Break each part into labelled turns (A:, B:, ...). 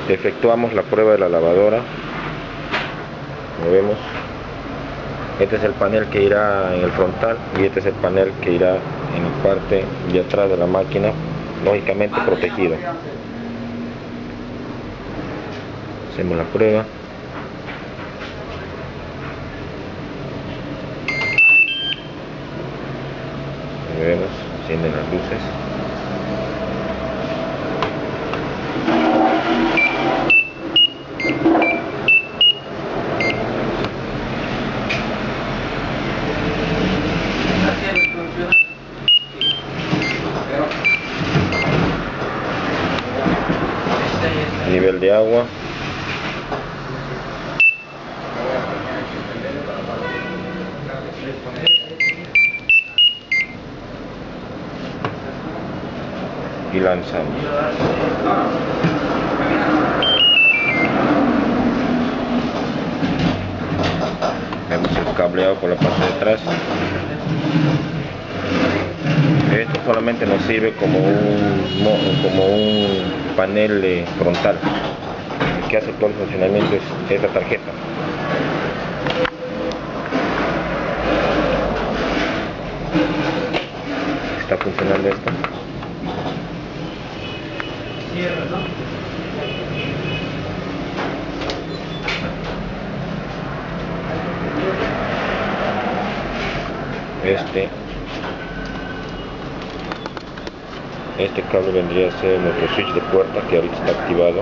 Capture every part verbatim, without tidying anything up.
A: efectuamos la prueba de la lavadora. Como vemos, este es el panel que irá en el frontal y este es el panel que irá en la parte de atrás de la máquina, lógicamente protegido. Hacemos la prueba. Como vemos, encienden las luces. Nivel de agua. Y lanzamos. Vemos el cableado por la parte de atrás. Esto solamente nos sirve como un, como un panel eh, frontal. El que hace todo el funcionamiento es esta tarjeta. Está funcionando esto. Este Este cable vendría a ser nuestro switch de puerta que ahorita está activado.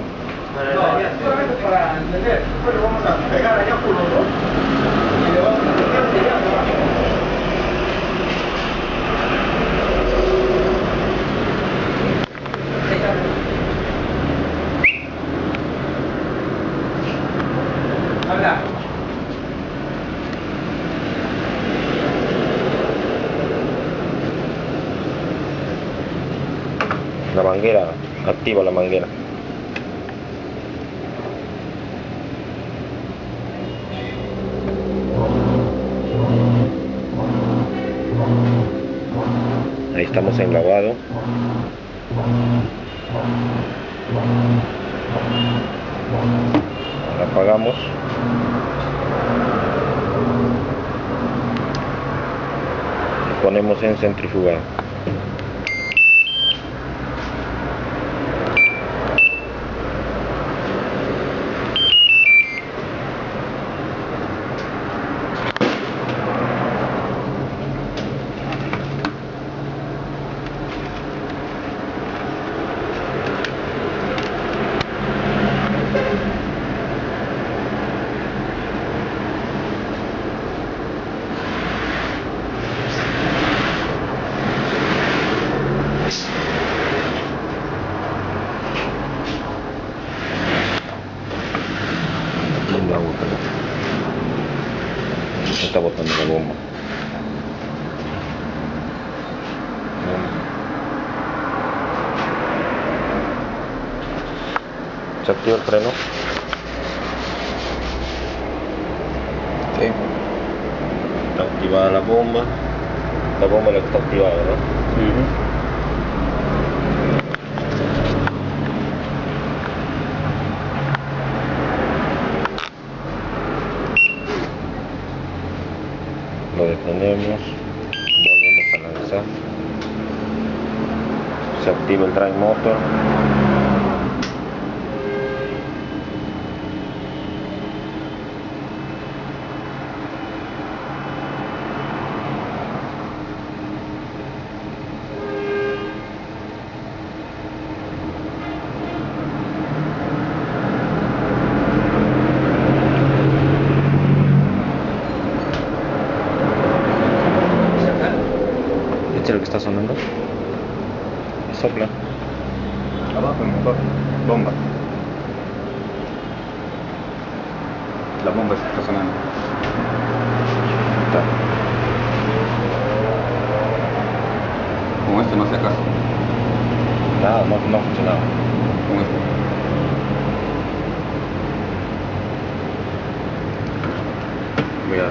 A: La manguera, activa la manguera. Ahí estamos en lavado. La apagamos. Y ponemos en centrifugado. Está botando la bomba. Se activa el freno. Sí. Está activada la bomba. La bomba no está activada, ¿no? Uh-huh. Lo detenemos, volvemos a lanzar, se activa el drive motor. ¿Es lo que está sonando? Sopla.
B: Abajo el motor, bomba. La bomba está sonando.
A: Está.
B: Con este no hace caso.
A: Nada, no, no ha funcionado.
B: Con este.
A: Cuidado.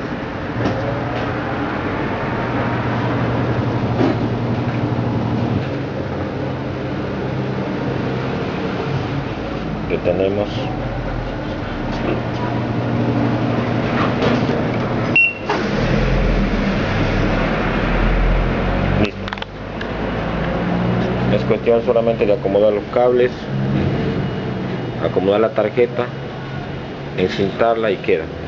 A: tenemos. Listo. Es cuestión solamente de acomodar los cables, acomodar la tarjeta, encintarla y queda.